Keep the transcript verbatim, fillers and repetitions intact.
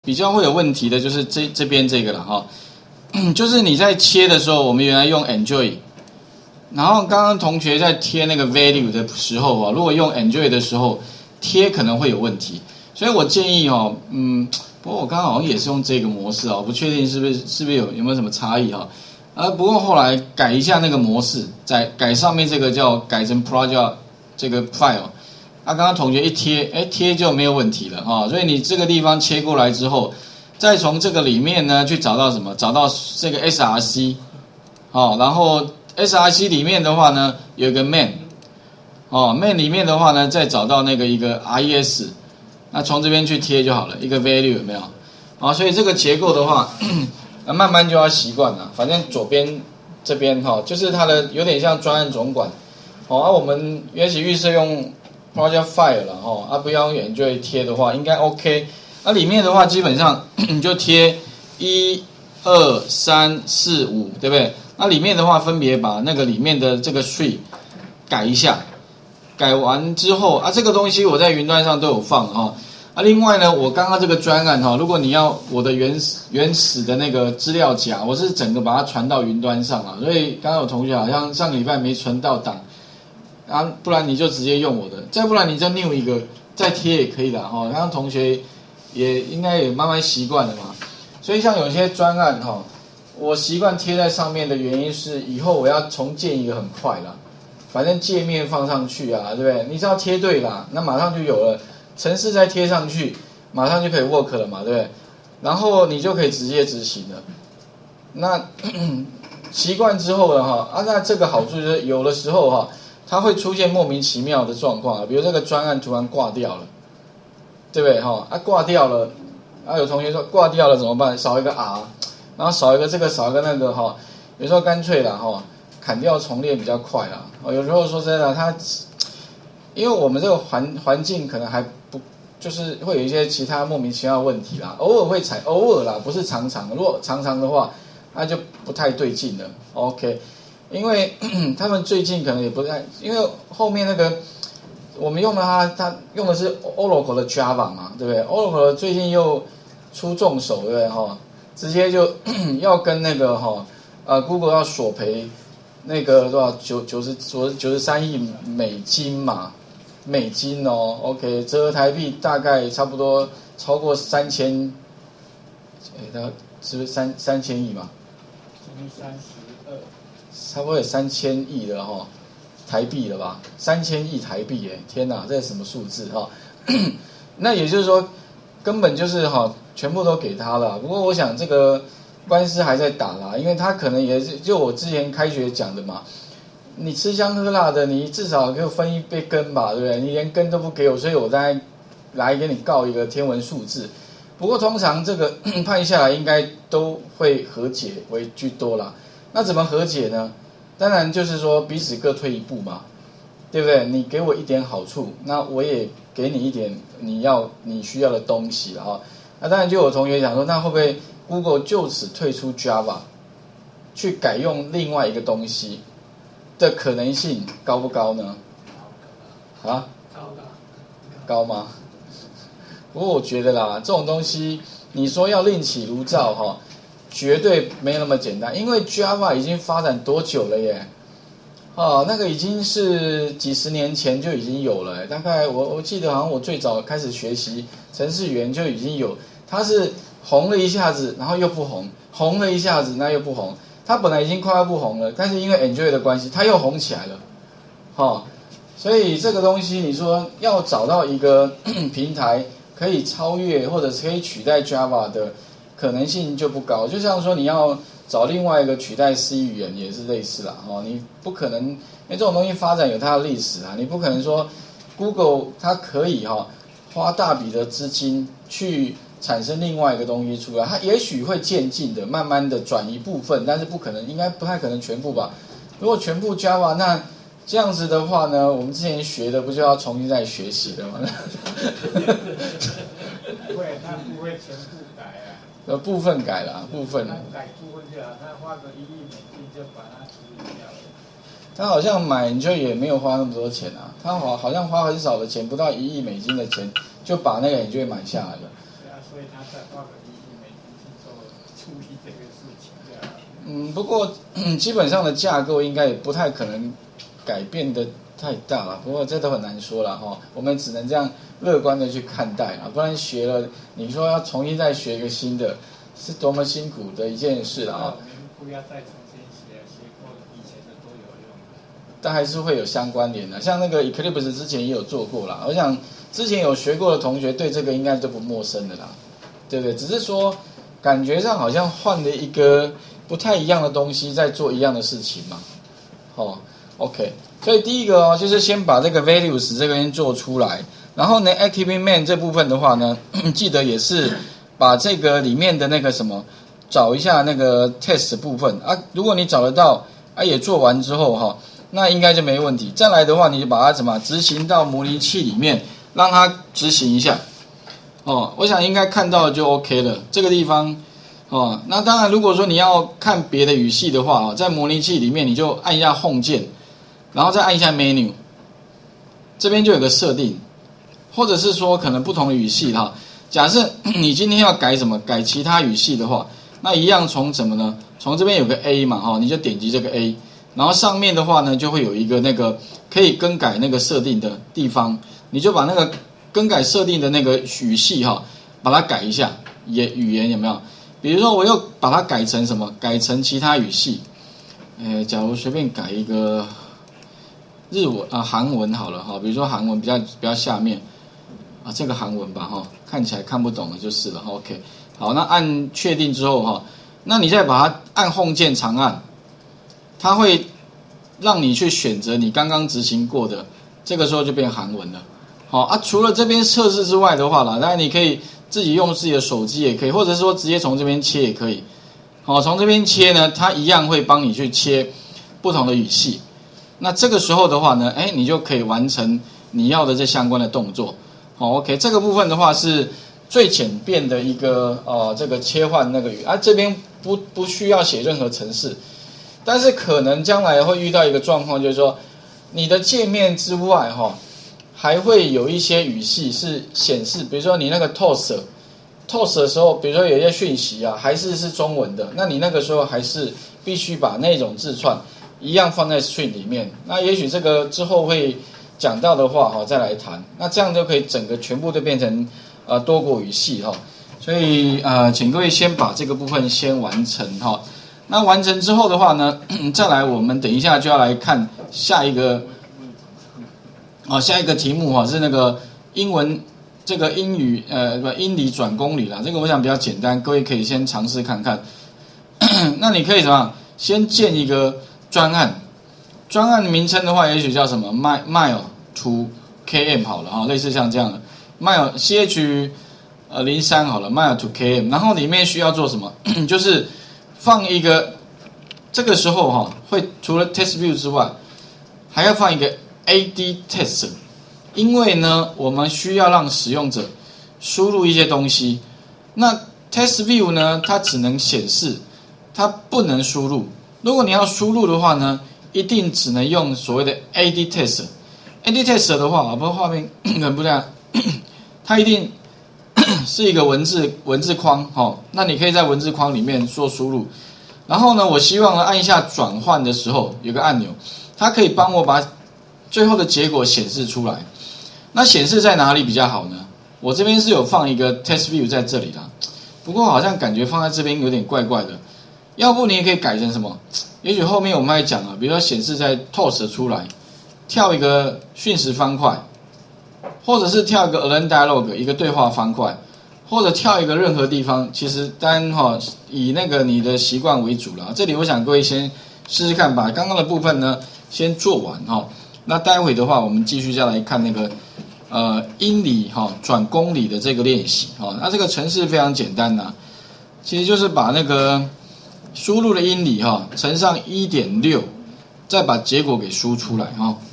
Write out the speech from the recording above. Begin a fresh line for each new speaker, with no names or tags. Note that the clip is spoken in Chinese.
比较会有问题的就是这这边这个了哈，就是你在切的时候，我们原来用 enjoy， 然后刚刚同学在贴那个 value 的时候啊，如果用 enjoy 的时候贴可能会有问题，所以我建议哦，嗯，不过我刚刚好像也是用这个模式啊，我不确定是不是是不是有有没有什么差异哈。啊，不过后来改一下那个模式，再改上面这个叫改成 project 这个 file， 啊，刚刚同学一贴，哎，贴就没有问题了哈、哦。所以你这个地方切过来之后，再从这个里面呢去找到什么？找到这个 S R C， 哦，然后 S R C 里面的话呢有一个 main， 哦 main 里面的话呢再找到那个一个 res， 那从这边去贴就好了，一个 value 有没有？啊、哦，所以这个结构的话。那慢慢就要习惯了，反正左边这边哈、哦，就是它的有点像专案总管，哦，啊我们原始预设用 project file 了哈、哦，啊不要用 enjoy 贴的话应该 OK， 那、啊、里面的话基本上你就贴一二三四五，对不对？那里面的话分别把那个里面的这个税改一下，改完之后啊这个东西我在云端上都有放啊。啊，另外呢，我刚刚这个专案哈，如果你要我的原始原始的那个资料夹，我是整个把它传到云端上啊，所以刚刚有同学好像上个礼拜没存到档，啊，不然你就直接用我的，再不然你再 new 一个再贴也可以的哈。刚刚同学也应该也慢慢习惯了嘛，所以像有些专案哈，我习惯贴在上面的原因是以后我要重建一个很快啦，反正界面放上去啊，对不对？你只要贴对啦，那马上就有了。程式再贴上去，马上就可以 work 了嘛，对不对？然后你就可以直接执行了。那习惯之后了哈，啊，那这个好处就是有的时候哈，它会出现莫名其妙的状况，比如这个专案突然挂掉了，对不对哈？啊，挂掉了，啊，有同学说挂掉了怎么办？少一个 R， 然后少一个这个，少一个那个哈，有时候干脆啦哈，砍掉重练比较快啦。哦，有时候说真的，它因为我们这个环环境可能还不就是会有一些其他莫名其妙的问题啦，偶尔会踩，偶尔啦，不是常常。如果常常的话，那就不太对劲了。OK， 因为他们最近可能也不太，因为后面那个我们用的它，它用的是 Oracle 的 Java 嘛，对不对 ？Oracle 最近又出重手，对不对哈？直接就要跟那个哈呃 Google 要索赔那个多少九九十九九十三亿美金嘛。美金哦 ，OK， 折合台币大概差不多超过三千，哎，它是不是三三千亿嘛？
三十二，
差不多有三千亿了哈、哦，台币了吧？三千亿台币耶！天哪，这是什么数字哈、哦？那也就是说，根本就是哈、哦，全部都给他了。不过我想这个官司还在打啦，因为他可能也是就我之前开学讲的嘛。你吃香喝辣的，你至少给我分一杯羹吧，对不对？你连羹都不给我，所以我再来给你告一个天文数字。不过通常这个判下来应该都会和解为居多啦。那怎么和解呢？当然就是说彼此各退一步嘛，对不对？你给我一点好处，那我也给你一点你要你需要的东西了哈。那当然就有同學講說，那會不會 Google 就此退出 Java， 去改用另外一個東西？的可能性高不高呢？啊，高吗？不过我觉得啦，这种东西你说要另起炉灶哈，绝对没那么简单，因为 Java 已经发展多久了耶？啊，那个已经是几十年前就已经有了，大概我我记得好像我最早开始学习程式语言就已经有，它是红了一下子，然后又不红，红了一下子，那又不红。它本来已经快要不红了，但是因为 Enjoy 的关系，它又红起来了，哦，所以这个东西你说要找到一个平台可以超越或者是可以取代 Java 的可能性就不高。就像说你要找另外一个取代 C 语言也是类似啦，哦，你不可能，因为这种东西发展有它的历史啊，你不可能说 Google 它可以哈、哦、花大笔的资金去产生另外一个东西出来，它也许会渐进的、慢慢的转移部分，但是不可能，应该不太可能全部吧？如果全部 Java， 那这样子的话呢，我们之前学的不就要重新再学习了吗？
不会，他不会全部改啊。
呃，部分改了，部分。
他改部分就好，他花个一亿美金就把它处理掉了。
他好像买就也没有花那么多钱啊，他好好像花很少的钱，不到一亿美金的钱就把那个 Enjoy 买下来了。
对啊，所以他他再花个一亿美金去做处理这个事情的。
嗯，不过、嗯、基本上的架构应该也不太可能改变的太大了。不过这都很难说了哈，我们只能这样乐观的去看待了。不然学了，你说要重新再学一个新的，是多么辛苦的一件事了啊！
我们不要再重新学，学过以前的都有用。
但还是会有相关联的，像那个 Eclipse 之前也有做过啦。我想之前有学过的同学对这个应该都不陌生的啦，对不对？只是说感觉上好像换了一个不太一样的东西，在做一样的事情嘛。哦 ，OK， 所以第一个哦，就是先把这个 values 这个先做出来，然后呢 activate main 这部分的话呢，记得也是把这个里面的那个什么找一下那个 test 部分啊，如果你找得到啊，也做完之后哈、哦。那应该就没问题。再来的话，你就把它怎么执行到模拟器里面，让它执行一下。哦，我想应该看到就 OK 了。这个地方，哦，那当然，如果说你要看别的语系的话，哦，在模拟器里面你就按一下 Home 键，然后再按一下 Menu， 这边就有个设定，或者是说可能不同的语系哈。假设你今天要改什么，改其他语系的话，那一样从什么呢？从这边有个 A 嘛，哈，你就点击这个 A。然后上面的话呢，就会有一个那个可以更改那个设定的地方，你就把那个更改设定的那个语系哈，把它改一下，也语言有没有？比如说我又把它改成什么？改成其他语系，呃，假如随便改一个日文啊、韩文好了哈，比如说韩文比较比较下面啊，这个韩文吧哈，看起来看不懂的就是了 ，OK， 好，那按确定之后哈，那你再把它按 Home 键长按。它会让你去选择你刚刚执行过的，这个时候就变韩文了。好啊，除了这边测试之外的话啦，当然你可以自己用自己的手机也可以，或者是说直接从这边切也可以。好，从这边切呢，它一样会帮你去切不同的语系。那这个时候的话呢，哎，你就可以完成你要的这相关的动作。好 ，OK， 这个部分的话是最简便的一个呃这个切换那个语啊，这边不不需要写任何程式。但是可能将来会遇到一个状况，就是说，你的界面之外，哈，还会有一些语系是显示，比如说你那个 toast，toast 的时候，比如说有一些讯息啊，还是是中文的，那你那个时候还是必须把那种字串一样放在 string 里面。那也许这个之后会讲到的话，哈，再来谈。那这样就可以整个全部都变成呃多国语系哈。所以呃，请各位先把这个部分先完成哈。那完成之后的话呢，再来我们等一下就要来看下一个，啊，下一个题目哈是那个英文这个英语呃不英里转公里啦，这个我想比较简单，各位可以先尝试看看。那你可以什么？先建一个专案，专案名称的话，也许叫什么 mile mile to km 好了哈，类似像这样的 mile ch 呃零三好了 mile to km， 然后里面需要做什么？就是放一个，这个时候哈，会除了 test view 之外，还要放一个 A D test， 因为呢，我们需要让使用者输入一些东西。那 test view 呢，它只能显示，它不能输入。如果你要输入的话呢，一定只能用所谓的 A D test。A D test 的话，不过画面很不亮，它一定是一个文字文字框，哈，那你可以在文字框里面做输入，然后呢，我希望呢按一下转换的时候有个按钮，它可以帮我把最后的结果显示出来。那显示在哪里比较好呢？我这边是有放一个 test view 在这里啦，不过好像感觉放在这边有点怪怪的，要不你也可以改成什么？也许后面我们会讲啊，比如说显示在 toast 出来，跳一个讯息方块。或者是跳一个 align dialog 一个对话方块，或者跳一个任何地方，其实单哈、哦、以那个你的习惯为主了。这里我想各位先试试看，把刚刚的部分呢先做完哈、哦。那待会的话，我们继续再来看那个呃英里哈、哦、转公里的这个练习哈、哦。那这个程式非常简单呐、啊，其实就是把那个输入的英里哈、哦、乘上 一点六， 再把结果给输出来哈、哦。